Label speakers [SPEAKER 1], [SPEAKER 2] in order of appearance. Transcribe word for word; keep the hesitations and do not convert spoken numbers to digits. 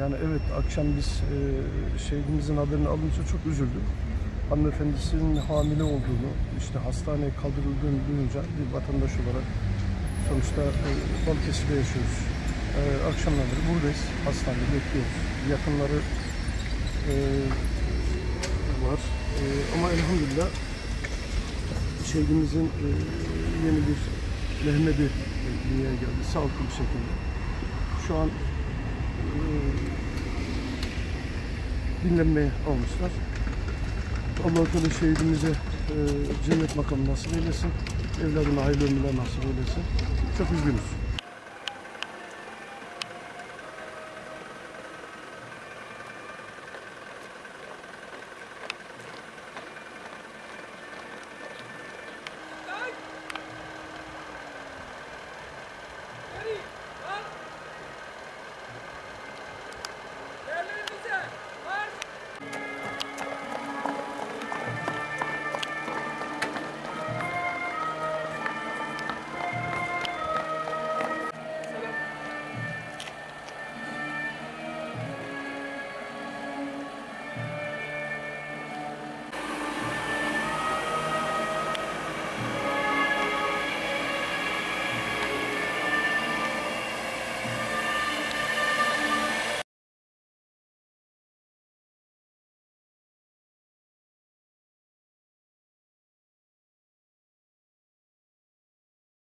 [SPEAKER 1] Yani evet, akşam biz e, şehidimizin haberini alınca çok üzüldüm. Hanımefendisinin hamile olduğunu, işte hastaneye kaldırıldığını duyunca bir vatandaş olarak sonuçta e, Balıkesir'de yaşıyoruz. E, akşamdan beri buradayız, hastanede bekliyoruz. Yakınları e, var e, ama elhamdülillah şehidimizin e, yeni bir Mehmet'i dünyaya geldi sağlıklı bir şekilde. Şu an e, dinlenmeye almışlar. Allah-u Teala şehidimize e, cennet makamı nasip eylesin. Evladına hayırlı ömürler nasip eylesin. Çok üzgünüz.